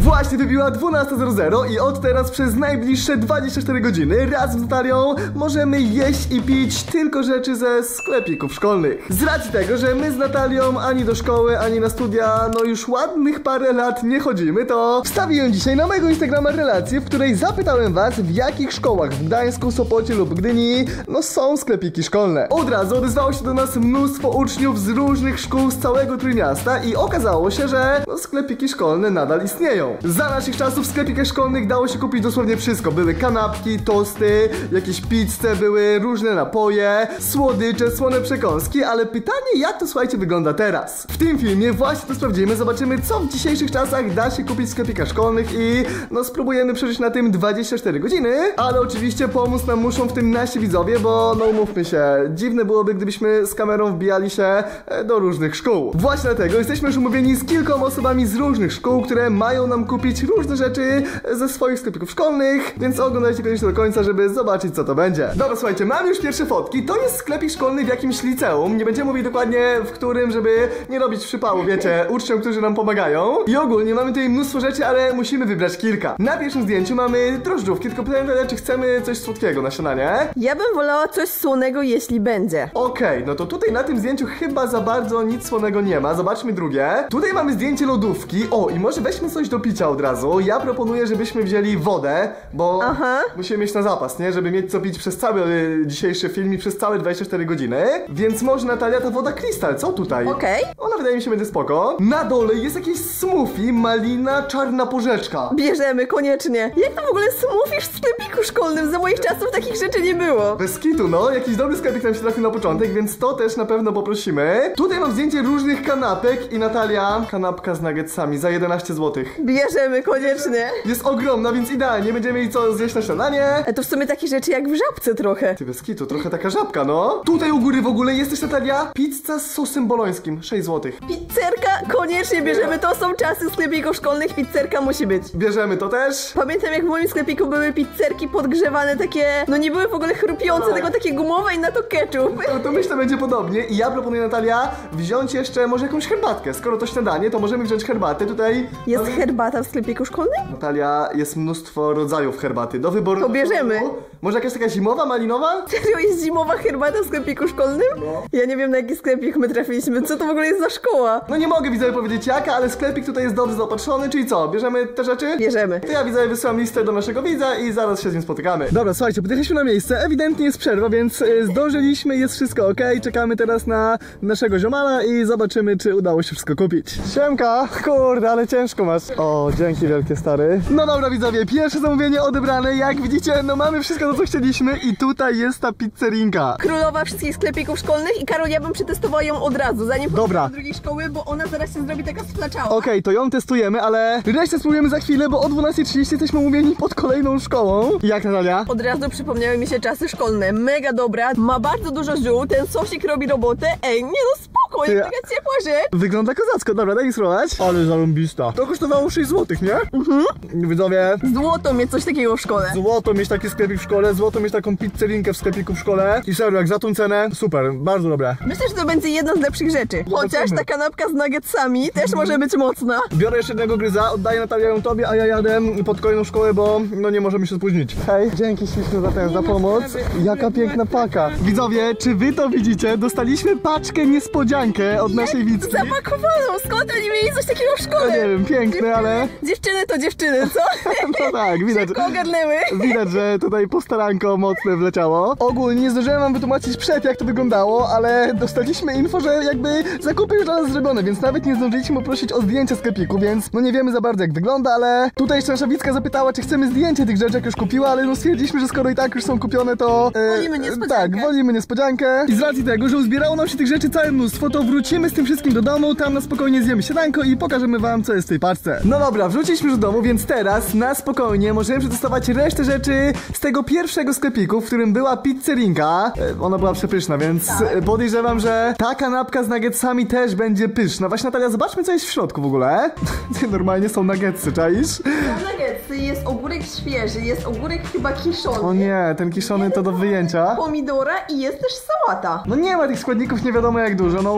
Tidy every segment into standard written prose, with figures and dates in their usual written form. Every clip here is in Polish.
Właśnie wybiła 12:00 i od teraz przez najbliższe 24 godziny razem z Natalią możemy jeść i pić tylko rzeczy ze sklepików szkolnych. Z racji tego, że my z Natalią ani do szkoły, ani na studia, no już ładnych parę lat nie chodzimy, to wstawiłem dzisiaj na mojego Instagrama relację, w której zapytałem was, w jakich szkołach w Gdańsku, Sopocie lub Gdyni no są sklepiki szkolne. Od razu odezwało się do nas mnóstwo uczniów z różnych szkół z całego Trójmiasta i okazało się, że no, sklepiki szkolne nadal istnieją. Za naszych czasów w sklepikach szkolnych dało się kupić dosłownie wszystko. Były kanapki, tosty, jakieś pizze, były różne napoje, słodycze, słone przekąski, ale pytanie, jak to, słuchajcie, wygląda teraz? W tym filmie właśnie to sprawdzimy, zobaczymy, co w dzisiejszych czasach da się kupić w sklepikach szkolnych i no spróbujemy przeżyć na tym 24 godziny, ale oczywiście pomóc nam muszą w tym nasi widzowie, bo no umówmy się, dziwne byłoby, gdybyśmy z kamerą wbijali się do różnych szkół. Właśnie dlatego jesteśmy już umówieni z kilkoma osobami z różnych szkół, które mają nam kupić różne rzeczy ze swoich sklepików szkolnych, więc oglądajcie koniecznie do końca, żeby zobaczyć, co to będzie. Dobra, słuchajcie, mam już pierwsze fotki. To jest sklepik szkolny w jakimś liceum. Nie będziemy mówić dokładnie w którym, żeby nie robić przypału, wiecie, uczniom, którzy nam pomagają. I ogólnie mamy tutaj mnóstwo rzeczy, ale musimy wybrać kilka. Na pierwszym zdjęciu mamy drożdżówki, tylko pytanie, czy chcemy coś słodkiego na śniadanie? Ja bym wolała coś słonego, jeśli będzie. Okej, no to tutaj na tym zdjęciu chyba za bardzo nic słonego nie ma. Zobaczmy drugie. Tutaj mamy zdjęcie lodówki. O, i może weźmy coś do picia od razu. Ja proponuję, żebyśmy wzięli wodę, bo musimy mieć na zapas, nie? Żeby mieć co pić przez cały dzisiejszy film i przez całe 24 godziny. Więc może, Natalia, ta woda Krystal, co tutaj? Okej. Ona wydaje mi się będzie spoko. Na dole jest jakieś smoothie, malina, czarna porzeczka. Bierzemy, koniecznie. Jak to w ogóle smoothie w sklepiku szkolnym? Za moich czasów takich rzeczy nie było. Bez kitu, no. Jakiś dobry sklepik nam się trafił na początek, więc to też na pewno poprosimy. Tutaj mam zdjęcie różnych kanapek i Natalia, kanapka z nuggetsami za 11 zł. Bierzemy, koniecznie. Jest ogromna, więc idealnie. Będziemy mieli co zjeść na śniadanie. A to w sumie takie rzeczy jak w Żabce trochę. Ty, bez kitu, trochę taka żabka, no. Tutaj u góry w ogóle jest też, Natalia, pizza z sosem bolońskim, 6 zł. Pizzerka, koniecznie bierzemy. To są czasy sklepików szkolnych, pizzerka musi być. Bierzemy to też. Pamiętam, jak w moim sklepiku były pizzerki podgrzewane, takie, no nie były w ogóle chrupiące, tylko takie gumowe i na to ketchup. To myślę, będzie podobnie. I ja proponuję, Natalia, wziąć jeszcze może jakąś herbatkę. Skoro to śniadanie, to możemy wziąć herbatę. Tutaj jest herbata w sklepiku szkolnym? Natalia, jest mnóstwo rodzajów herbaty. Do wyboru. To bierzemy. Może jakaś taka zimowa, malinowa? Serio, jest zimowa herbata w sklepiku szkolnym? No. Ja nie wiem, na jaki sklepik my trafiliśmy. Co to w ogóle jest za szkoła? No nie mogę, widzowie, powiedzieć jaka, ale sklepik tutaj jest dobrze zaopatrzony, czyli co? Bierzemy te rzeczy? Bierzemy. To ja, widzowie, wysyłam listę do naszego widza i zaraz się z nim spotykamy. Dobra, słuchajcie, podjechaliśmy na miejsce. Ewidentnie jest przerwa, więc zdążyliśmy, jest wszystko ok. Czekamy teraz na naszego ziomala i zobaczymy, czy udało się wszystko kupić. Siemka! Kurde, ale ciężko masz. O, dzięki wielkie, stary. No dobra, widzowie, pierwsze zamówienie odebrane. Jak widzicie, no mamy wszystko to, co chcieliśmy i tutaj jest ta pizzerinka. Królowa wszystkich sklepików szkolnych i Karol, ja bym przetestowała ją od razu, zanim pójdę do drugiej szkoły, bo ona zaraz się zrobi taka splaczała. Okej, to ją testujemy, ale resztę spróbujemy za chwilę, bo o 12:30 jesteśmy umówieni pod kolejną szkołą. Jak, Natalia? Od razu przypomniały mi się czasy szkolne. Mega dobra, ma bardzo dużo ziół, ten sosik robi robotę. Ej, nie no spoko, jest taka ciepła rzecz. Wygląda kozacko, dobra, daj mi spróbować. Ale zarąbista. To kosztowało 6 zł, nie? Widzowie, złoto mieć coś takiego w szkole. Złoto mieć taki sklepik w szkole, złoto mieć taką pizzerinkę w sklepiku w szkole. I serio, jak za tą cenę, super, bardzo dobre. Myślę, że to będzie jedna z lepszych rzeczy. Chociaż ta kanapka z nuggetsami też może być mocna. Biorę jeszcze jednego gryza, oddaję Natalię ją tobie, a ja jadę pod kolejną szkołę, bo no nie możemy się spóźnić. Hej, dzięki ślicznie za pomoc. Jaka piękna paka. Widzowie, czy wy to widzicie? Dostaliśmy paczkę niespodziankę od naszej Wicki. Zapakowaną, skąd oni mieli coś takiego w szkole? No nie wiem, piękne, ale... Dziewczyny to dziewczyny, co? No tak, widać. Szybko ogarnęły. Widać, że tutaj postaranko mocne wleciało. Ogólnie nie zdążyłem wam wytłumaczyć przed, jak to wyglądało, ale dostaliśmy info, że jakby zakupy już dla nas zrobione, więc nawet nie zdążyliśmy poprosić o zdjęcie sklepiku, więc no nie wiemy za bardzo, jak wygląda, ale tutaj jeszcze nasza Wicka zapytała, czy chcemy zdjęcie tych rzeczy, jak już kupiła, ale no stwierdziliśmy, że skoro i tak już są kupione, to... wolimy niespodziankę. Tak, wolimy niespodziankę. I z racji tego, że uzbierało nam się tych rzeczy całe mnóstwo, to wrócimy z tym wszystkim do domu, tam na spokojnie zjemy śniadanko i pokażemy wam, co jest w tej paczce. No dobra, wróciliśmy już do domu, więc teraz na spokojnie możemy przetestować resztę rzeczy z tego pierwszego sklepiku, w którym była pizzerinka. Ona była przepyszna, więc podejrzewam, że ta kanapka z nuggetsami też będzie pyszna. Właśnie, Natalia, zobaczmy, co jest w środku w ogóle. Normalnie są nuggetsy, czaisz? Są nuggetsy, jest ogórek świeży, jest ogórek chyba kiszony. O nie, ten kiszony to do wyjęcia. Pomidora i jest też sałata. No nie ma tych składników nie wiadomo jak dużo, no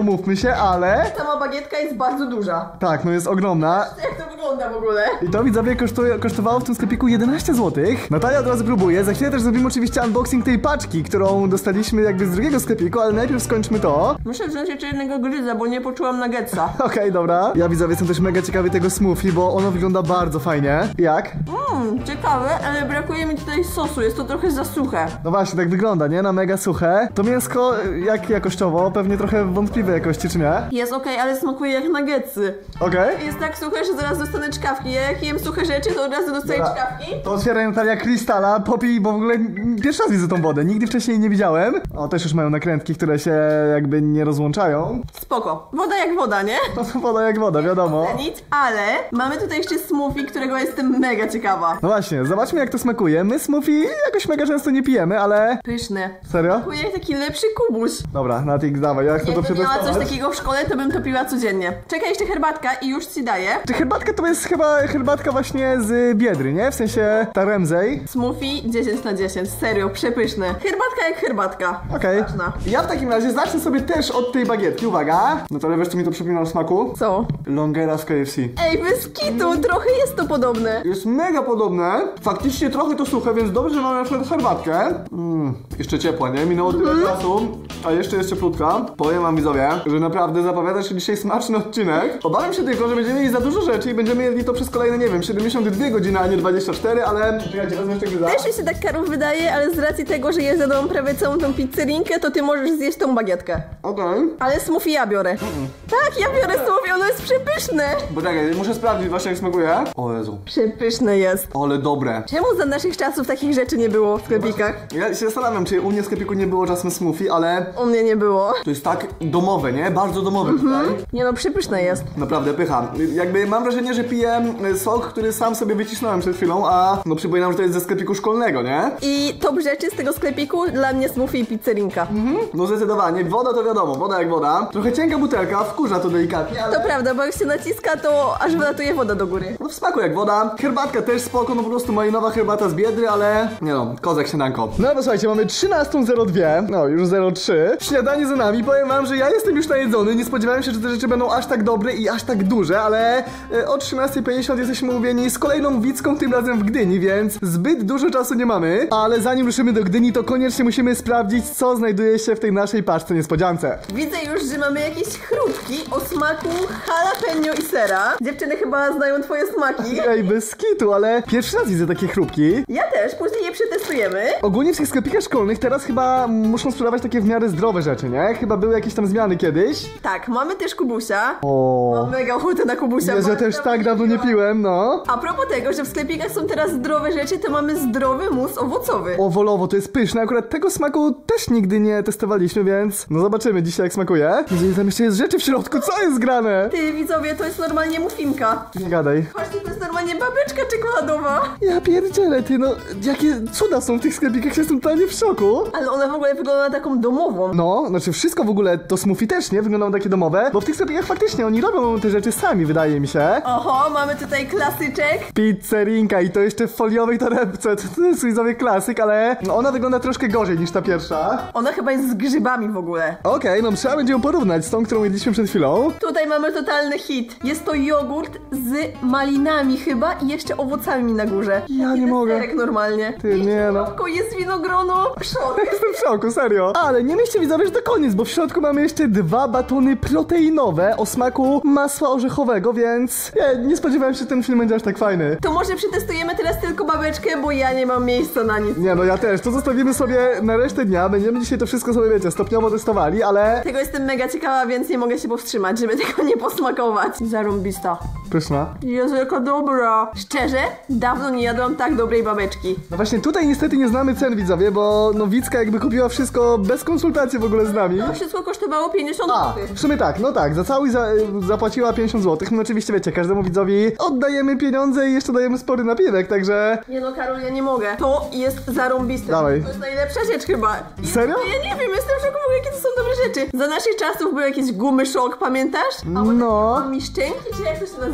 umówmy się, ale... Sama bagietka jest bardzo duża. Tak, no jest ogromna. Jak to wygląda w ogóle? I to widzowie kosztowało w tym sklepiku 11 zł. Natalia od razu próbuje. Za chwilę też zrobimy oczywiście unboxing tej paczki, którą dostaliśmy jakby z drugiego sklepiku, ale najpierw skończmy to. Muszę wziąć jeszcze jednego gryza, bo nie poczułam nuggetsa. Okej, dobra. Ja widzowie jestem też mega ciekawy tego smoothie, bo ono wygląda bardzo fajnie. Jak? Ciekawe, ale brakuje mi tutaj sosu, jest to trochę za suche. No właśnie, tak wygląda, nie? Na mega suche. To mięsko, jak jakościowo? Pewnie trochę wątpliwej jakości, czy nie? Jest okej, ale smakuje jak nuggetsy. Okej. Jest tak suche, że zaraz dostanę czkawki. Ja jak jem suche rzeczy, to od razu dostaję Dobra. czkawki. To otwieraj Natalia krystala, popij, bo w ogóle pierwszy raz widzę tą wodę. Nigdy wcześniej nie widziałem. O, też już mają nakrętki, które się jakby nie rozłączają. Spoko. Woda jak woda, nie? No to woda jak woda, wiadomo. Nic, ale mamy tutaj jeszcze smoothie, którego jestem mega ciekawa. No właśnie, zobaczmy jak to smakuje. My smoothie jakoś mega często nie pijemy, ale... Pyszne. Serio? Smakuje jak taki lepszy kubuś. Dobra, Natix, dawaj, ja chcę to Jakbym miała przetestować. coś takiego w szkole, to bym to piła codziennie. Czekaj, jeszcze herbatka i już ci daję. Czy herbatka to jest chyba herbatka właśnie z Biedry, nie? W sensie ta Ramsey. Smoothie 10 na 10, serio, przepyszne. Herbatka jak herbatka. Okej. Smaczna. Ja w takim razie zacznę sobie też od tej bagietki, uwaga. No to wiesz co mi to przypomina o smaku? Co? Longera z KFC. Ej, bez kitu, trochę jest to podobne. Jest mega podobne. Faktycznie trochę to suche, więc dobrze, że mamy na przykład herbatkę. Jeszcze ciepła, nie? Minęło tyle czasu, a jeszcze jest cieplutka. Powiem wam widzowie, że naprawdę zapowiada się dzisiaj smaczny odcinek. Obawiam się tylko, że będziemy mieli za dużo rzeczy i będziemy jedli to przez kolejne, nie wiem, 72 godziny, a nie 24, ale... Czekajcie, wezmę jeszcze gryza. Też mi się tak Karol wydaje, ale z racji tego, że ja zjadłam prawie całą tą pizzerinkę, to ty możesz zjeść tą bagietkę. Okej. Ale smoothie ja biorę. Tak, ja biorę smoothie, ono jest przepyszne. Poczekaj, muszę sprawdzić właśnie jak smakuje. O Jezu. Przepyszne jest. Ale dobre. Czemu za naszych czasów takich rzeczy nie było w sklepikach? Ja się zastanawiam, czy u mnie w sklepiku nie było czasem smoothie, ale U mnie nie było. to jest tak domowe, nie? Bardzo domowe tutaj. Nie no, przepyszne jest. Naprawdę pycha. Jakby mam wrażenie, że piję sok, który sam sobie wycisnąłem przed chwilą, a no przypominam, że to jest ze sklepiku szkolnego, nie? I top rzeczy z tego sklepiku dla mnie smoothie i pizzerinka. No zdecydowanie. Woda to wiadomo, woda jak woda. Trochę cienka butelka, wkurza to delikatnie, ale... To prawda, bo jak się naciska, to aż wylatuje woda do góry. No w smaku jak woda. Herbatka też spoko, no po prostu malinowa herbata z Biedry, ale... Nie no, kozak śniadanko. No bo słuchajcie, mamy 13:02, no już 03. Śniadanie za nami, powiem wam, że ja jestem już najedzony. Nie spodziewałem się, że te rzeczy będą aż tak dobre i aż tak duże, ale o 13:50 jesteśmy umówieni z kolejną Wicką, tym razem w Gdyni, więc zbyt dużo czasu nie mamy. Ale zanim ruszymy do Gdyni, to koniecznie musimy sprawdzić, co znajduje się w tej naszej paczce niespodziance. Widzę już, że mamy jakieś chrupki o smaku jalapeno i sera. Dziewczyny chyba znają twoje smaki. Ej, bez kitu, ale pierwszy raz widzę takie chrupki. Ja też, później je przetestujemy. Ogólnie w tych sklepikach szkolnych teraz chyba muszą sprzedawać takie w miarę zdrowe rzeczy, nie? Chyba były jakieś tam zmiany kiedyś. Tak, mamy też kubusia. O. Mam mega ochotę na kubusia. Jezu, ja też tak dawno nie piłem, no. A propos tego, że w sklepikach są teraz zdrowe rzeczy, to mamy zdrowy mus owocowy. Owolowo, to jest pyszne. Akurat tego smaku też nigdy nie testowaliśmy, więc no zobaczymy dzisiaj jak smakuje. Jezu, tam jeszcze jest rzeczy w środku, co jest grane? Ty widzowie, to jest normalnie muffinka. Nie gadaj. Patrzcie, to jest normalnie babeczka czekoladowa. Ja pierdzielę, ty, no jakie cuda są w tych sklepikach, jestem totalnie w szoku. Ale ona w ogóle wygląda na taką domową. No, znaczy wszystko w ogóle, to smoothie też, nie? Wyglądają takie domowe, bo w tych sklepikach faktycznie oni robią te rzeczy sami, wydaje mi się. Oho, mamy tutaj klasyczek. Pizzerinka i to jeszcze w foliowej torebce, to jest widzowie klasyk, ale no, ona wygląda troszkę gorzej niż ta pierwsza. Ona chyba jest z grzybami w ogóle. Okej, no trzeba będzie ją porównać z tą, którą jedliśmy przed chwilą. Tutaj mamy totalny hit. Jest to jogurt z malinami chyba i jeszcze owocami na górze. Ja nie mogę. Deserek normalnie. Ty, nie no. Tylko jest winogrono. Szok. Jestem w szoku, serio. Ale nie myślcie widzowie, że to koniec, bo w środku mamy jeszcze 2 batony proteinowe o smaku masła orzechowego, więc nie spodziewałem się, że ten film będzie aż tak fajny. To może przetestujemy teraz tylko babeczkę, bo ja nie mam miejsca na nic. Nie no, ja też. To zostawimy sobie na resztę dnia. Będziemy dzisiaj to wszystko sobie, wiecie, stopniowo testowali, ale... Tego jestem mega ciekawa, więc nie mogę się powstrzymać, żeby tego nie posmakować. Zarąbista. Pyszna. Jezu, jaka dobra. Szczerze, dawno nie jadłam tak dobrej babeczki. No właśnie tutaj niestety nie znamy cen, widzowie, bo no Wicka jakby kupiła wszystko bez konsultacji w ogóle z nami. To wszystko kosztowało 50 A, zł. w sumie tak, no tak, za cały zapłaciła 50 zł. No oczywiście wiecie, każdemu widzowi oddajemy pieniądze i jeszcze dajemy spory napiwek, także... Nie no, Karol, ja nie mogę. To jest zarąbiste. Dawaj. To jest najlepsza rzecz chyba. Serio? Ja nie wiem, jestem w szoku w ogóle, jakie to są dobre rzeczy. Za naszych czasów były jakieś gumy szok, pamiętasz? A one No. miszczenki, czy jak to się nazywa?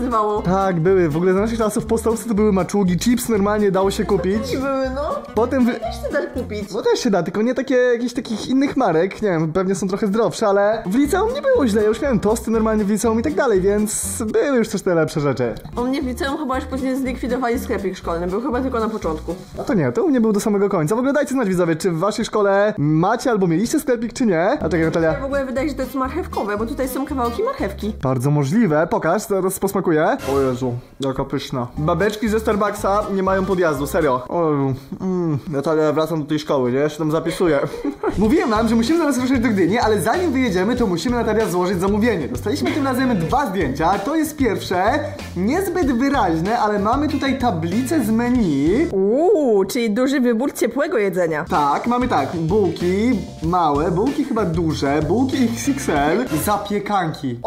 nazywało. Tak, były. W ogóle za naszych czasów w podstawce to były maczugi, chips normalnie dało się kupić. I były, no. Potem Też się da kupić. No też się da, tylko nie takie jakichś takich innych marek, nie wiem, pewnie są trochę zdrowsze, ale w liceum nie było źle, ja już miałem tosty normalnie w liceum i tak dalej, więc były już też te lepsze rzeczy. U mnie w liceum chyba już później zlikwidowali sklepik szkolny, był chyba tylko na początku. A to nie, to u mnie był do samego końca. W ogóle dajcie znać, widzowie, czy w waszej szkole macie albo mieliście sklepik, czy nie? A czekaj, Natalia. Ja w ogóle wydaje się, że to jest marchewkowe, bo tutaj są kawałki marchewki. Bardzo możliwe, pokaż, zaraz posmakuję. O Jezu, jaka pyszna. Babeczki ze Starbucksa nie mają podjazdu, serio. O Jezu, Natalia, wracam do tej szkoły, nie? Ja się tam zapisuję. Mówiłem wam, że musimy zaraz ruszać do Gdyni, ale zanim wyjedziemy, to musimy, Natalia, złożyć zamówienie. Dostaliśmy tym razem 2 zdjęcia, to jest pierwsze, niezbyt wyraźne, ale mamy tutaj tablicę z menu. Czyli duży wybór ciepłego jedzenia. Tak, mamy tak, bułki małe, bułki chyba duże, bułki XXL, zapiekanki.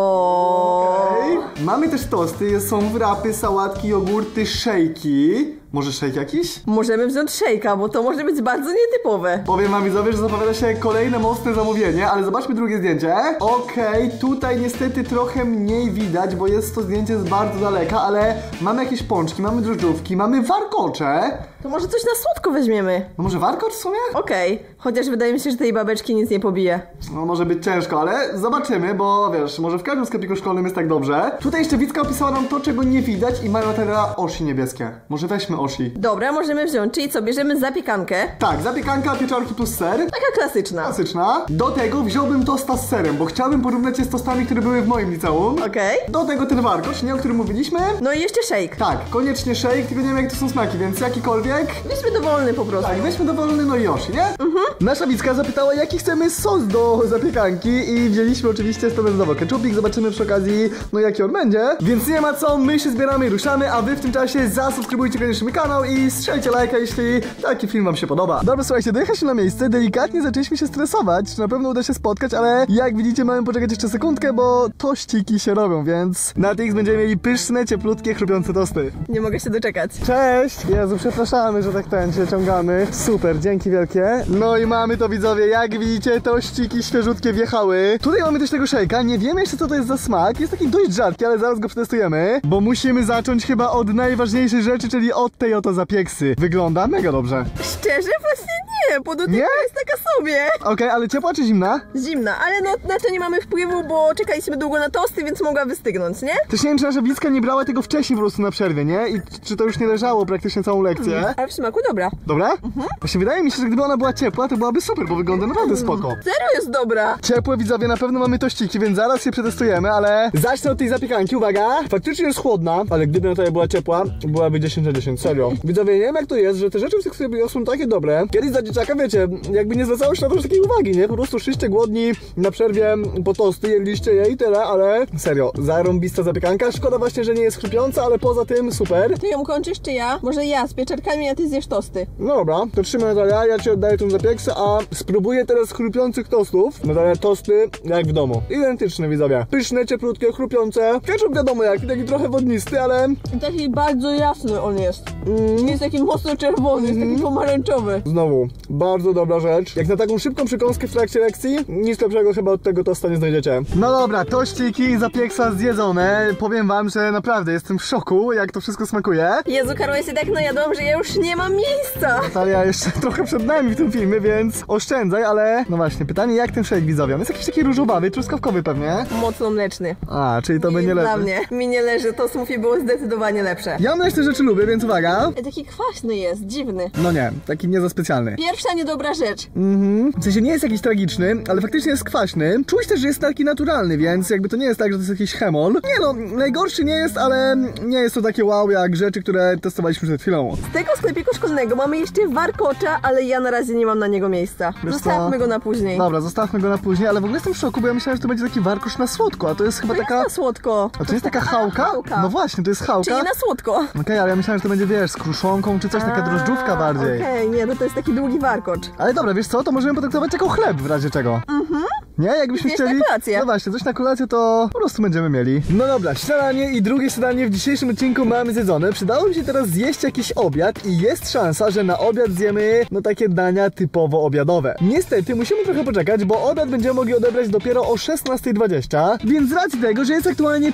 Okej. Mamy też tosty, są wrapy, sałatki, jogurty, szejki. Może szejk jakiś? Możemy wziąć szejka, bo to może być bardzo nietypowe. Powiem wam, widzowie, że zapowiada się kolejne mocne zamówienie, ale zobaczmy drugie zdjęcie. Okej, tutaj niestety trochę mniej widać, bo jest to zdjęcie z bardzo daleka, ale mamy jakieś pączki, mamy drożdżówki, mamy warkocze. To może coś na słodko weźmiemy. No może warkocz w sumie? Okej, chociaż wydaje mi się, że tej babeczki nic nie pobije. No może być ciężko, ale zobaczymy, bo wiesz, może w każdym sklepiku szkolnym jest tak dobrze. Tutaj jeszcze Wicka opisała nam to, czego nie widać i mają teraz osi niebieskie. Może weźmy osi. Dobra, możemy wziąć, czyli co, bierzemy zapiekankę. Tak, zapiekanka, pieczarki plus ser. Taka klasyczna. Klasyczna. Do tego wziąłbym tosta z serem, bo chciałbym porównać je z tostami, które były w moim liceum. Okej. Do tego ten warkocz, nie, o którym mówiliśmy. No i jeszcze shake. Tak, koniecznie shake, tylko nie wiem jak to są smaki, więc jakikolwiek. Weźmy dowolny po prostu. Tak, weźmy dowolny, no i Yoshi, nie? Nasza Wicka zapytała, jaki chcemy sos do zapiekanki i wzięliśmy oczywiście standardowo keczupik, zobaczymy przy okazji, no jaki on będzie. Więc nie ma co, my się zbieramy i ruszamy, a wy w tym czasie zasubskrybujcie koniecznie mój kanał i strzelcie lajka, jeśli taki film wam się podoba. Dobra, słuchajcie, dojechaliśmy na miejsce, delikatnie zaczęliśmy się stresować, czy na pewno uda się spotkać, ale jak widzicie mamy poczekać jeszcze sekundkę, bo tościki się robią, więc na tych będziemy mieli pyszne, cieplutkie, chrupiące tosty. Nie mogę się doczekać. Cześć! Jezu, przepraszamy, że tak się ciągamy. Super, dzięki wielkie. No i mamy to, widzowie, jak widzicie, tościki świeżutkie wjechały. Tutaj mamy też tego szejka, nie wiemy jeszcze co to jest za smak, jest taki dość rzadki, ale zaraz go przetestujemy, bo musimy zacząć chyba od najważniejszej rzeczy, czyli od tej oto zapieksy. Wygląda mega dobrze. Szczerze? Właśnie nie, bo do tego jest taka sobie. Okej, ale ciepła czy zimna? Zimna, ale no na to nie mamy wpływu, bo czekaliśmy długo na tosty, więc mogła wystygnąć, nie? Też nie wiem, czy nasza Wicka nie brała tego wcześniej po prostu na przerwie, nie? I czy to już nie leżało praktycznie całą lekcję. Ale w smaku dobra. Dobra? Właśnie wydaje mi się, że gdyby ona była ciepła, to byłaby super, bo wygląda naprawdę spoko. Serio jest dobra. Ciepłe, widzowie, na pewno mamy tościki, więc zaraz się przetestujemy, ale zacznę od tej zapiekanki, uwaga! Faktycznie jest chłodna, ale gdyby na to była ciepła, byłaby 10 na 10, serio. Widzowie, nie wiem jak to jest, że te rzeczy w tych sklepach są takie dobre. Kiedyś za dzieciaka, wiecie, jakby nie zwracało się na to takiej uwagi, nie? Po prostu szliście głodni na przerwie po tosty, jedliście je i tyle, ale serio, zarąbista zapiekanka. Szkoda właśnie, że nie jest chrupiąca, ale poza tym super. Ty ją kończysz czy ja? Może ja z pieczarkami, a ty zjesz tosty. No dobra, to trzymaj, Natalia, ja ci oddaję tą zapieksę, a spróbuję teraz chrupiących tostów. Natalia, tosty jak w domu. Identyczne, widzowie. Pyszne, cieplutkie, chrupiące. Ketchup wiadomo jaki, taki trochę wodnisty, ale... I taki bardzo jasny on jest. Nie jest taki mocno czerwony, jest taki pomarańczowy. Znowu, bardzo dobra rzecz. Jak na taką szybką przekąskę w trakcie lekcji, nic lepszego chyba od tego tosta nie znajdziecie. No dobra, tościki i zapieksa zjedzone. Powiem wam, że naprawdę jestem w szoku, jak to wszystko smakuje. Jezu, Karol, ja się tak najadłam, że ja już nie mam miejsca. Natalia jeszcze trochę przed nami w tym filmie, więc oszczędzaj, ale... No właśnie, pytanie jak ten shake, widzowie? On jest jakiś taki różowawy, truskawkowy pewnie. Mocno mleczny. A, czyli to by nie leży. Dla mnie. Mi nie leży, to smoothie było zdecydowanie lepsze. Ja mleczne rzeczy lubię, więc uwaga. Taki kwaśny jest, dziwny. No nie, taki nie za specjalny. Pierwsza niedobra rzecz. W sensie nie jest jakiś tragiczny, ale faktycznie jest kwaśny. Czuć też, że jest taki naturalny, więc jakby to nie jest tak, że to jest jakiś chemol. Nie no, najgorszy nie jest, ale nie jest to takie wow jak rzeczy, które testowaliśmy przed chwilą. Z tego sklepiku szkolnego mamy jeszcze warkocza, ale ja na razie nie mam na niego miejsca. Wiesz Zostawmy co? go na później. Dobra, zostawmy go na później, ale w ogóle jestem w szoku, bo ja myślałem, że to będzie taki warkocz na słodko, a to jest chyba To taka... jest na słodko. A to jest taka chałka? No właśnie, to jest chałka. Czyli na słodko. Okej, ale ja myślałem, że to będzie, wiesz, z kruszonką czy coś, taka drożdżówka bardziej. Okej, nie, to jest taki długi warkocz. Ale dobra, wiesz co, to możemy potraktować jako chleb w razie czego. Nie? Jakbyśmy Zjeść chcieli... na kolację. No właśnie, coś na kolację to po prostu będziemy mieli. No dobra, śniadanie i drugie śniadanie w dzisiejszym odcinku mamy zjedzone. Przydało mi się teraz zjeść jakiś obiad i jest szansa, że na obiad zjemy no takie dania typowo obiadowe. Niestety musimy trochę poczekać, bo obiad będziemy mogli odebrać dopiero o 16:20, więc z racji tego, że jest aktualnie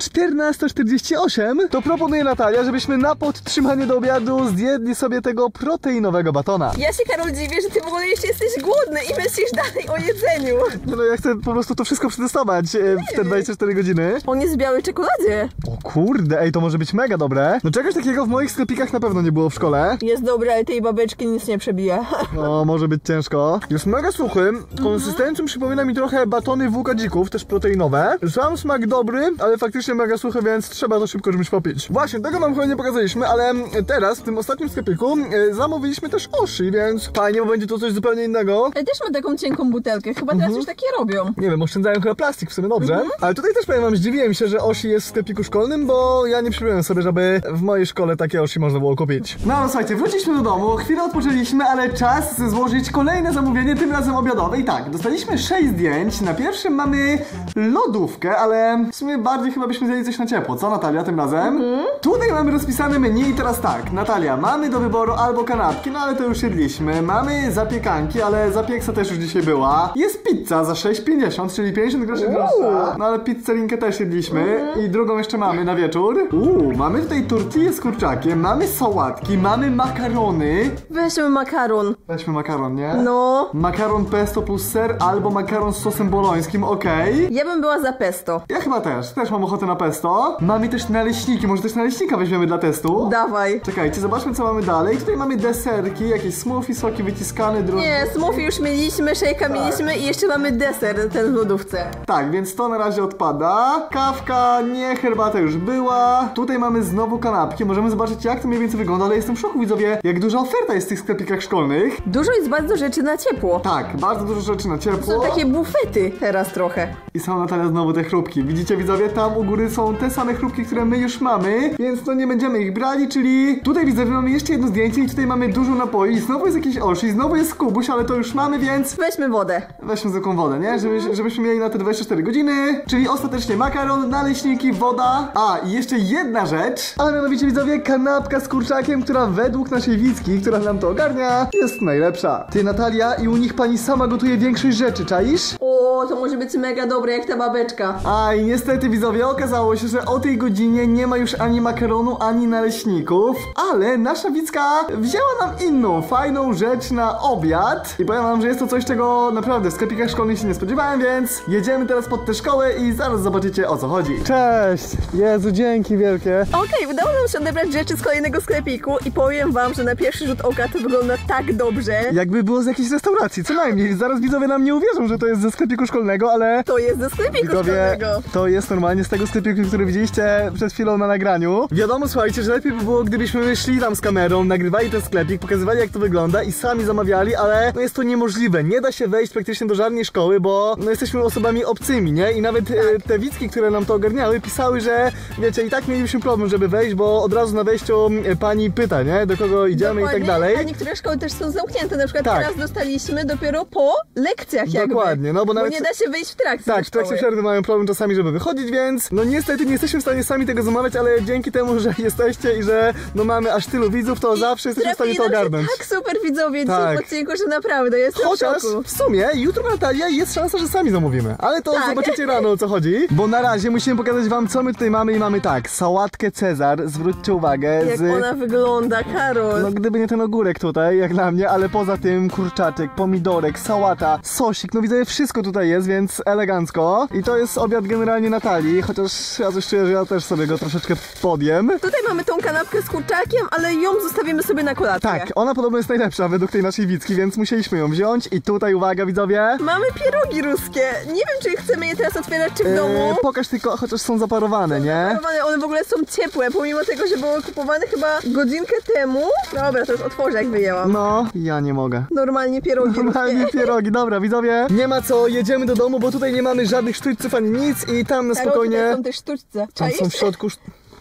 14:48, to proponuję Natalia, żebyśmy na podtrzymanie do obiadu zjedli sobie tego proteinowego batona. Ja się, Karol, dziwię, że ty w ogóle jeszcze jesteś głodny i myślisz dalej o jedzeniu. No ja chcę po prostu to wszystko przetestować w te 24 godziny. On jest w białej czekoladzie. O kurde, ej, to może być mega dobre. No czegoś takiego w moich sklepikach na pewno nie było w szkole. Jest dobry, ale tej babeczki nic nie przebije. No, może być ciężko. Jest mega suchy. Konsystencją przypomina mi trochę batony włókadzików, też proteinowe. Sam smak dobry, ale faktycznie mega suchy, więc trzeba to szybko czymś popić. Właśnie, tego wam chyba nie pokazaliśmy, ale teraz w tym ostatnim sklepiku zamówiliśmy też Oshi, więc fajnie, bo będzie to coś zupełnie innego. Ale też ma taką cienką butelkę, chyba teraz już takie robią. Nie wiem, oszczędzają chyba plastik, w sumie dobrze. Ale tutaj też powiem wam, zdziwiłem się, że Oshi jest w sklepiku szkolnym, bo ja nie przypomniałem sobie, żeby w mojej szkole takie Oshi można było kupić. No słuchajcie, wróciliśmy do domu, chwilę odpoczęliśmy, ale czas złożyć kolejne zamówienie, tym razem obiadowe. I tak, dostaliśmy 6 zdjęć. Na pierwszym mamy lodówkę, ale w sumie bardziej chyba byśmy zjadli coś na ciepło. Co, Natalia, tym razem? Tutaj mamy rozpisane menu i teraz tak, Natalia, mamy do wyboru albo kanapki, no ale to już jedliśmy. Mamy zapiekanki, ale zapieksa też już dzisiaj była. Jest pizza za 6,50, czyli 50 groszy droższa. No ale pizzerinkę też jedliśmy. I drugą jeszcze mamy na wieczór. Mamy tutaj tortillę z kurczakiem, mamy sałatki, mamy makarony. Weźmy makaron. Weźmy makaron, nie? No. Makaron pesto plus ser albo makaron z sosem bolońskim, okej. Ja bym była za pesto. Ja chyba też mam ochotę na pesto. Mamy też naleśniki, może też naleśnika weźmiemy dla testu. Dawaj. Czekajcie, zobaczmy co mamy dalej. Tutaj mamy deserki, jakieś smoothie, soki wyciskane, drożdże. Nie, smoothie już mieliśmy, szejka mieliśmy i jeszcze mamy deser ten w lodówce. Tak, więc to na razie odpada. Kawka, nie, herbata już była. Tutaj mamy znowu kanapki, możemy zobaczyć jak to mniej więcej wygląda, ale jestem w szoku, widzowie, jak duża oferta jest w tych sklepikach szkolnych. Dużo jest bardzo rzeczy na ciepło. Tak, bardzo dużo rzeczy na ciepło. Są takie bufety teraz trochę. I są, Natalia, znowu te chrupki. Widzicie, widzowie, tam u góry są te same chrupki, które my już mamy, więc no nie będziemy ich brali, czyli tutaj, widzowie, mamy jeszcze jedno zdjęcie i tutaj mamy dużo napoi. Znowu jest jakiś Oshi, znowu jest Kubuś, ale to już mamy, więc Weźmy wodę. weźmy zwykłą wodę, nie? Żebyśmy mieli na te 24 godziny. Czyli ostatecznie makaron, naleśniki, woda. A, i jeszcze jedna rzecz. A mianowicie, widzowie, kanapka z kurczakiem, która według naszej Wicki, która nam to ogarnia, jest najlepsza. Ty, Natalia, i u nich pani sama gotuje większość rzeczy, czaisz? O, to może być mega dobre jak ta babeczka. A i niestety, widzowie, okazało się, że o tej godzinie nie ma już ani makaronu, ani naleśników, ale nasza Wicka wzięła nam inną, fajną rzecz na obiad. I powiem wam, że jest to coś, czego naprawdę w sklepikach szkolnych się nie spodziewałem, więc jedziemy teraz pod tę szkołę i zaraz zobaczycie, o co chodzi. Cześć! Jezu, dzięki wielkie. Okej, udało nam się odebrać rzeczy z kolejnego sklepiku i powiem wam, że na pierwszy rzut oka to wygląda tak dobrze. Jakby było z jakiejś restauracji, co najmniej. Zaraz widzowie nam nie uwierzą, że to jest ze sklepiku szkolnego, ale... To jest ze sklepiku Widzowie, szkolnego. to jest normalnie z tego sklepiku, który widzieliście przed chwilą na nagraniu. Wiadomo, słuchajcie, że lepiej by było, gdybyśmy szli tam z kamerą, nagrywali ten sklepik, pokazywali jak to wygląda i sami zamawiali, ale no jest to niemożliwe. Nie da się wejść praktycznie do żadnej szkoły, bo no jesteśmy osobami obcymi, nie? I nawet te Wicki, które nam to ogarniały, pisały, że wiecie, i tak mielibyśmy problem, żeby wejść, bo od razu na wejściu pani pyta, nie? Do kogo idziemy. Dokładnie. I tak dalej. A niektóre szkoły też są zamknięte, na przykład tak. Teraz dostaliśmy dopiero po lekcjach jakby. Dokładnie, no bo nawet... Bo nie da się wyjść w trakcie. Tak, w trakcie przerwy mają problem czasami, żeby wychodzić, więc no niestety nie jesteśmy w stanie sami tego zamawiać, ale dzięki temu, że jesteście i że no mamy aż tylu widzów, to zawsze jesteśmy w stanie to ogarnąć. Tak super widzowie tak. dzisiaj w odcinku, że naprawdę jestem chociaż w szoku. W sumie jutro, Natalia, jest szansa, że sami zamówimy, ale to zobaczycie rano, o co chodzi, bo na razie musimy pokazać wam, co my tutaj mamy i mamy tak, sałatkę Cezar, zwróćcie uwagę. Jak ona wygląda, Karol. No gdyby nie ten ogórek tutaj, jak dla mnie, ale poza tym kurczaczek, pomidorek, sałata, sosik, no widzę, wszystko tutaj jest, więc elegancko. I to jest obiad generalnie Natalii, chociaż ja coś czuję, że ja też sobie go troszeczkę podjem. Tutaj mamy tą kanapkę z kurczakiem, ale ją zostawimy sobie na kolację. Tak, ona podobno jest najlepsza według tej naszej Wicki, więc musieliśmy ją wziąć. I tutaj, uwaga widzowie. Mamy pierogi ruskie. Nie wiem, czy chcemy je teraz otwierać, czy w domu. Pokaż tylko, chociaż są zaparowane, nie? Zaparowane, one w ogóle są ciepłe, pomimo tego, że były kupowane chyba godzinkę temu. Dobra, to już otworzę, jak wyjęłam. No, ja nie mogę. Normalnie pierogi Normalnie ruskie. pierogi, dobra widzowie. Nie ma co, jedziemy do domu, bo tutaj nie mamy żadnych sztućców ani nic i tam na spokojnie. Tutaj są te sztućce. Tam są w środku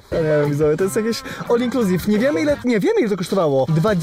Ja nie wiem, widzowie, to jest jakieś all inclusive. Nie wiemy ile to kosztowało.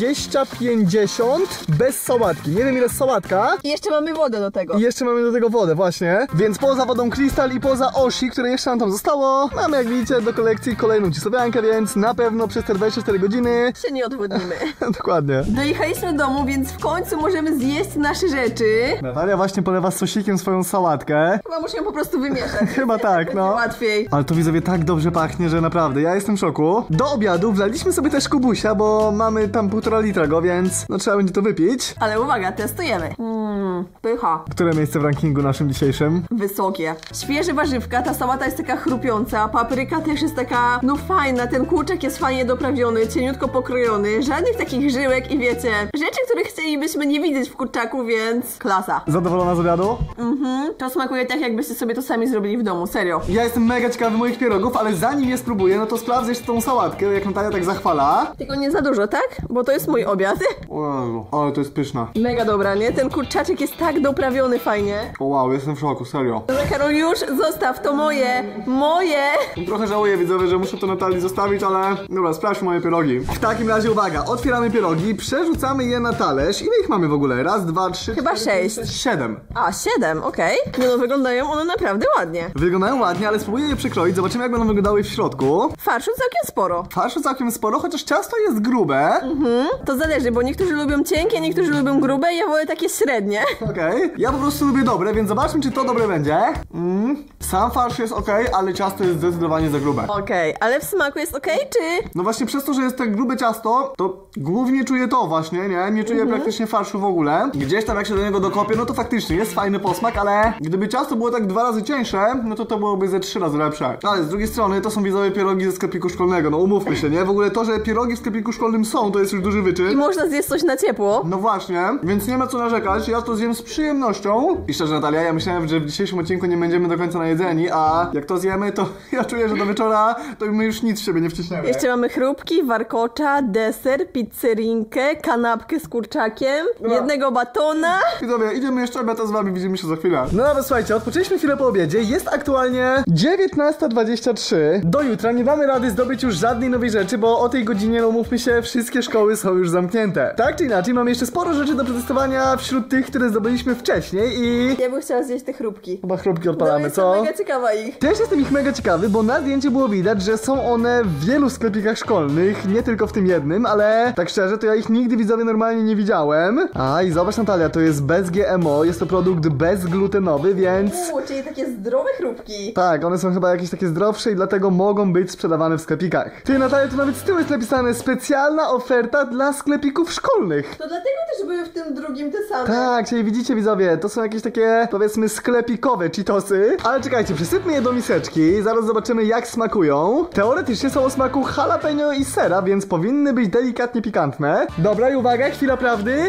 20,50 bez sałatki. Nie wiem ile jest sałatka. I jeszcze mamy wodę do tego. I jeszcze mamy do tego wodę, właśnie. Więc poza wodą Crystal i poza Oshi, które jeszcze nam tam zostało, mamy, jak widzicie, do kolekcji kolejną cisowiankę, więc na pewno przez te 24 godziny Się nie odwodnimy. dokładnie. Dojechaliśmy do domu, więc w końcu możemy zjeść nasze rzeczy. Natalia właśnie polewa z sosikiem swoją sałatkę. Chyba muszę ją po prostu wymieszać. Chyba tak, no. Łatwiej. Ale to widzowie tak dobrze pachnie, że naprawdę, ja jestem w szoku. Do obiadu wlaliśmy sobie też kubusia, bo mamy tam 1,5 litra go, więc no trzeba będzie to wypić. Ale uwaga, testujemy. Pycha. Które miejsce w rankingu naszym dzisiejszym? Wysokie. Świeże warzywka, ta sałata jest taka chrupiąca, papryka też jest taka, no fajna, ten kurczak jest fajnie doprawiony, cieniutko pokrojony, żadnych takich żyłek i wiecie, rzeczy, których chcielibyśmy nie widzieć w kurczaku, więc klasa. Zadowolona z obiadu? To smakuje tak, jakbyście sobie to sami zrobili w domu, serio. Ja jestem mega ciekawy moich pierogów, ale zanim je spróbuję, no to sprawdzę jeszcze tą sałatkę, jak Natalia tak zachwala. Tylko nie za dużo, tak? Bo to jest mój obiad. O Jezu, ale to jest pyszna. Mega dobra, nie? Ten kurczaczek jest tak doprawiony fajnie. O wow, jestem w szoku, serio. Dobra, Karol, już zostaw, to moje. Trochę żałuję, widzowie, że muszę to Natalii zostawić, ale dobra, sprawdźmy moje pierogi. W takim razie uwaga, otwieramy pierogi, przerzucamy je na talerz. Ile ich mamy w ogóle? Raz, dwa, trzy, Chyba 4, 6. 7. A, 7, okej. Nie no, wyglądają one naprawdę ładnie. Wyglądają ładnie, ale spróbuję je przekroić, zobaczymy jak będą wyglądały w środku. Farszu całkiem sporo. Farszu całkiem sporo, chociaż ciasto jest grube. To zależy, bo niektórzy lubią cienkie, niektórzy lubią grube, ja wolę takie średnie. Okej. Ja po prostu lubię dobre, więc zobaczmy czy to dobre będzie. Sam farsz jest okej, ale ciasto jest zdecydowanie za grube. Okej, ale w smaku jest okej, czy? No właśnie przez to, że jest tak grube ciasto, to głównie czuję to właśnie, nie? Nie czuję praktycznie farszu w ogóle. Gdzieś tam jak się do niego dokopię, no to faktycznie jest fajny posmak, ale gdyby ciasto było tak 2 razy cieńsze, no to byłoby ze 3 razy lepsze. Ale z drugiej strony to są widzowie pierogi ze sklepiku szkolnego, no umówmy się, nie? W ogóle to, że pierogi w sklepiku szkolnym są, to jest już duży wyczyn. I można zjeść coś na ciepło. No właśnie, więc nie ma co narzekać, ja to zjem z przyjemnością. I szczerze Natalia, ja myślałem, że w dzisiejszym odcinku nie będziemy do końca najedzeni, a jak to zjemy, to ja czuję, że do wieczora to my już nic w siebie nie wciśniemy. Jeszcze mamy chrupki, warkocza, deser, pizzerinkę, kanapkę z kurczakiem, jednego batona. Widzowie, idziemy jeszcze obiad, a z wami widzimy się za chwilę. No dobra, słuchajcie, odpoczęliśmy chwilę po obiedzie, jest aktualnie 19:23. Do jutra nie damy rady zdobyć już żadnej nowej rzeczy, bo o tej godzinie, no mówmy się, wszystkie szkoły są już zamknięte. Tak czy inaczej, mamy jeszcze sporo rzeczy do przetestowania wśród tych, które zdobyliśmy wcześniej i... Ja bym chciała zjeść te chrupki. Chyba chrupki odpalamy, No, co? jestem mega ciekawa ich. Też jestem ich mega ciekawy, bo na zdjęciu było widać, że są one w wielu sklepikach szkolnych, nie tylko w tym jednym, ale tak szczerze, to ja ich nigdy widzowie normalnie nie widziałem. A i zobacz Natalia, to jest bez GMO, jest to produkt bezglutenowy, więc... Czyli takie zdrowe chrupki. Tak, one są chyba jakieś takie zdrowsze i dlatego mogą być sprzedawane w sklepikach. Ty Natalia, tu nawet z tyłu jest napisane specjalna oferta dla sklepików szkolnych. To dlatego też były w tym drugim te same. Tak, czyli widzicie widzowie, to są jakieś takie, powiedzmy, sklepikowe cheetosy. Ale czekajcie, przysypmy je do miseczki, zaraz zobaczymy jak smakują. Teoretycznie są o smaku jalapeno i sera, więc powinny być delikatnie pikantne. Dobra i uwaga, chwila prawdy.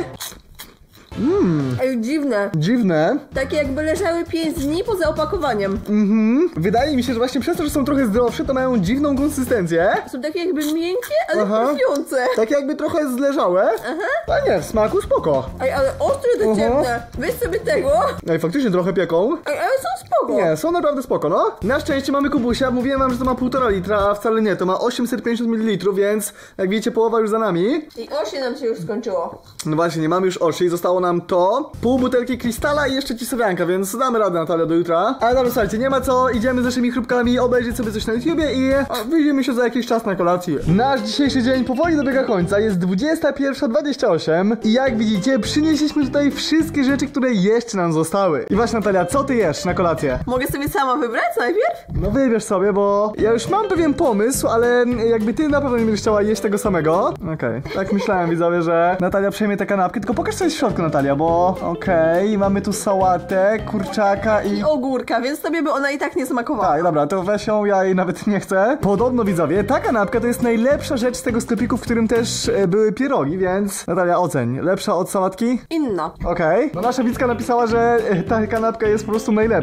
Ej, dziwne. Dziwne. Takie jakby leżały 5 dni poza opakowaniem. Wydaje mi się, że właśnie przez to, że są trochę zdrowsze, to mają dziwną konsystencję. Są takie jakby miękkie, ale Aha. chrupiące. Tak jakby trochę zleżałe. A nie, w smaku spoko. Ej, ale ostre te Aha. ciemne. Weź sobie tego. Ej, faktycznie trochę pieką. Ej, ale są spoko. Nie, są naprawdę spoko, no. Na szczęście mamy kubusia, mówiłem wam, że to ma 1,5 litra, a wcale nie, to ma 850 ml, więc jak widzicie połowa już za nami. I osi nam się już skończyło. No właśnie, nie mamy już osi, zostało nam to, pół butelki Krystala i jeszcze cisowianka, więc damy radę Natalia do jutra. Ale dobra, słuchajcie, nie ma co, idziemy z naszymi chrupkami obejrzeć sobie coś na YouTubie i widzimy się za jakiś czas na kolacji. Nasz dzisiejszy dzień powoli dobiega końca, jest 21:28 i jak widzicie przynieśliśmy tutaj wszystkie rzeczy, które jeszcze nam zostały. I właśnie Natalia, co ty jesz na kolację? Mogę sobie sama wybrać najpierw? No wybierz sobie, bo ja już mam pewien pomysł, ale jakby ty na pewno nie będziesz chciała jeść tego samego. Okej, tak myślałem widzowie, że Natalia przejmie tę kanapkę, tylko pokaż co jest w środku Natalia, bo okej, mamy tu sałatę, kurczaka i... I ogórka, więc tobie by ona i tak nie smakowała. Tak, dobra, to weź ją, ja jej nawet nie chcę. Podobno widzowie, ta kanapka to jest najlepsza rzecz z tego sklepiku, w którym też były pierogi, więc Natalia oceń, lepsza od sałatki? Inna. Okej. No nasza widzka napisała, że ta kanapka jest po prostu najlepsza.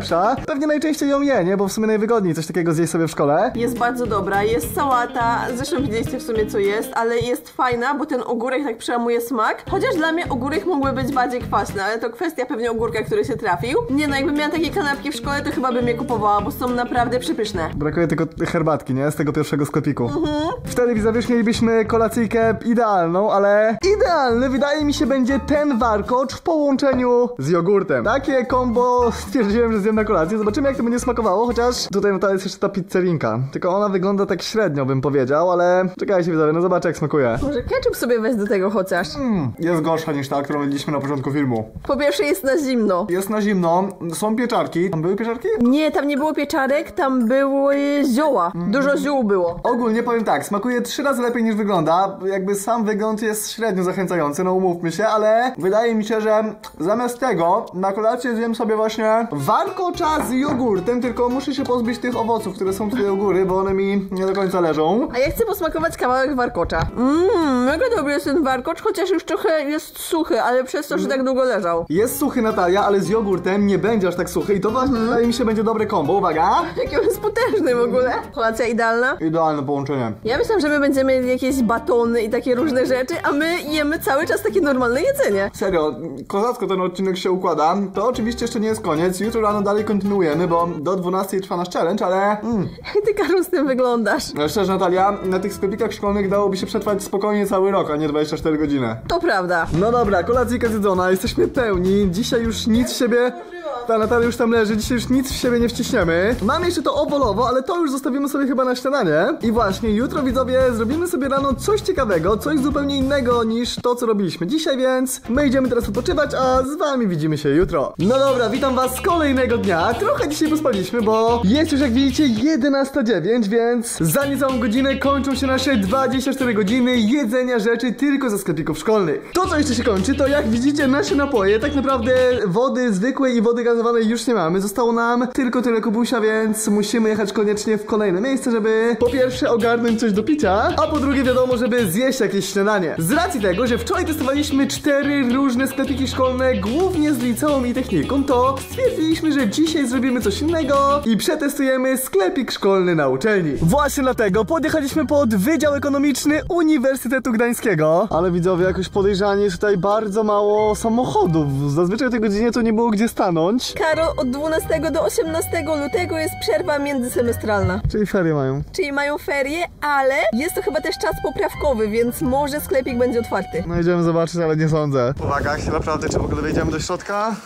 pewnie najczęściej ją je, nie? Bo w sumie najwygodniej coś takiego zjeść sobie w szkole. Jest bardzo dobra, jest sałata, zresztą widzieliście w sumie co jest, ale jest fajna, bo ten ogórek tak przełamuje smak. Chociaż dla mnie ogórek mógłby być bardziej kwaśny, ale to kwestia pewnie ogórka, który się trafił. Nie no, jakbym miała takie kanapki w szkole, to chyba bym je kupowała, bo są naprawdę przepyszne. Brakuje tylko herbatki, nie? Z tego pierwszego sklepiku. Wtedy widzowie mielibyśmy kolacyjkę idealną, ale idealny wydaje mi się będzie ten warkocz w połączeniu z jogurtem. Takie combo stwierdziłem, że zjem na kolację. Zobaczymy jak to będzie smakowało, chociaż tutaj no to jest jeszcze ta pizzerinka. Tylko ona wygląda tak średnio bym powiedział, ale czekajcie widzowie, no zobaczę jak smakuje. Może ketchup sobie weź do tego chociaż. Jest gorsza niż ta, którą jedliśmy na początku filmu. Po pierwsze jest na zimno. Jest na zimno, są pieczarki. Tam były pieczarki? Nie, tam nie było pieczarek, tam były zioła. Dużo ziół było. Ogólnie powiem tak, smakuje 3 razy lepiej niż wygląda. Jakby sam wygląd jest średnio zachęcający, no umówmy się, ale wydaje mi się, że zamiast tego na kolację zjem sobie właśnie warkocza z jogurtem, tylko muszę się pozbyć tych owoców, które są tutaj u góry, bo one mi nie do końca leżą. A ja chcę posmakować kawałek warkocza. Mega dobry jest ten warkocz, chociaż już trochę jest suchy, ale przez to, że tak długo leżał. Jest suchy, Natalia, ale z jogurtem nie będzie aż tak suchy i to właśnie wydaje mi się będzie dobre kombo. Uwaga! Jaki on jest potężny w ogóle. Kolacja idealna. Idealne połączenie. Ja myślałam, że my będziemy mieli jakieś batony i takie różne rzeczy, a my jemy cały czas takie normalne jedzenie. Serio, kozacko ten odcinek się układa. To oczywiście jeszcze nie jest koniec. Jutro rano dalej kontynuujemy, bo do 12 trwa nasz challenge, ale... Jak ty, Karol, z tym wyglądasz? No szczerze, Natalia, na tych sklepikach szkolnych dałoby się przetrwać spokojnie cały rok, a nie 24 godziny. To prawda. No dobra, kolacyjka zjedzona, jesteśmy pełni. Dzisiaj już nic w siebie... Ta Natalia już tam leży, dzisiaj już nic w siebie nie wciśniemy. Mamy jeszcze to owolowo, ale to już zostawimy sobie chyba na śniadanie. I właśnie jutro, widzowie, zrobimy sobie rano coś ciekawego, coś zupełnie innego niż to, co robiliśmy dzisiaj, więc my idziemy teraz odpoczywać, a z wami widzimy się jutro. No dobra, witam was z kolejnego dnia. Trochę dzisiaj pospaliśmy, bo jest już jak widzicie 11:09, więc za niecałą godzinę kończą się nasze 24 godziny jedzenia rzeczy tylko ze sklepików szkolnych. To, co jeszcze się kończy, to jak widzicie nasze napoje, tak naprawdę wody zwykłej i wody gazowanej już nie mamy. Zostało nam tylko tyle kubusia, więc musimy jechać koniecznie w kolejne miejsce, żeby po pierwsze ogarnąć coś do picia, a po drugie wiadomo, żeby zjeść jakieś śniadanie. Z racji tego, że wczoraj testowaliśmy 4 różne sklepiki szkolne, głównie z liceum i technikum, to stwierdziliśmy, że dzisiaj zrobimy coś innego i przetestujemy sklepik szkolny na uczelni. Właśnie dlatego podjechaliśmy pod Wydział Ekonomiczny Uniwersytetu Gdańskiego. Ale widzowie, jakoś podejrzanie jest tutaj bardzo mało samochodów. Zazwyczaj o tej godzinie to nie było gdzie stanąć. Karol, od 12 do 18 lutego jest przerwa międzysemestralna. Czyli ferie mają. Czyli mają ferie, ale jest to chyba też czas poprawkowy, więc może sklepik będzie otwarty. No idziemy zobaczyć, ale nie sądzę. Uwaga, chwila prawdy, czy w ogóle wejdziemy do środka?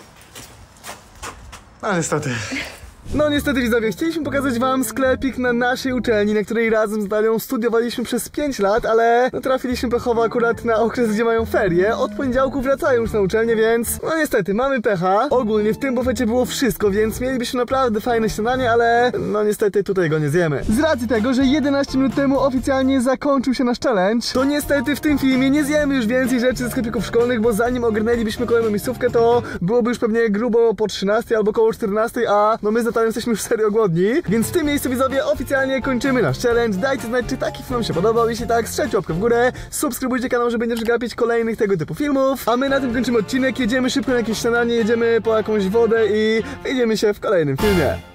No niestety. No niestety widzowie, chcieliśmy pokazać wam sklepik na naszej uczelni, na której razem z Dalią studiowaliśmy przez 5 lat, ale no, trafiliśmy pechowo akurat na okres, gdzie mają ferie. Od poniedziałku wracają już na uczelnię, więc no niestety mamy pecha. Ogólnie w tym bufecie było wszystko, więc mielibyśmy naprawdę fajne śniadanie, ale no niestety tutaj go nie zjemy. Z racji tego, że 11 minut temu oficjalnie zakończył się nasz challenge, to niestety w tym filmie nie zjemy już więcej rzeczy ze sklepików szkolnych, bo zanim ogarnęlibyśmy kolejną miejscówkę, to byłoby już pewnie grubo po 13 albo koło 14, a no my z Natalią jesteśmy już serio głodni, więc w tym miejscu widzowie oficjalnie kończymy nasz challenge. Dajcie znać, czy taki film wam się podobał, jeśli tak, strzelcie łapkę w górę, subskrybujcie kanał, żeby nie przegapić kolejnych tego typu filmów, a my na tym kończymy odcinek, jedziemy szybko na jakieś śniadanie, jedziemy po jakąś wodę i widzimy się w kolejnym filmie.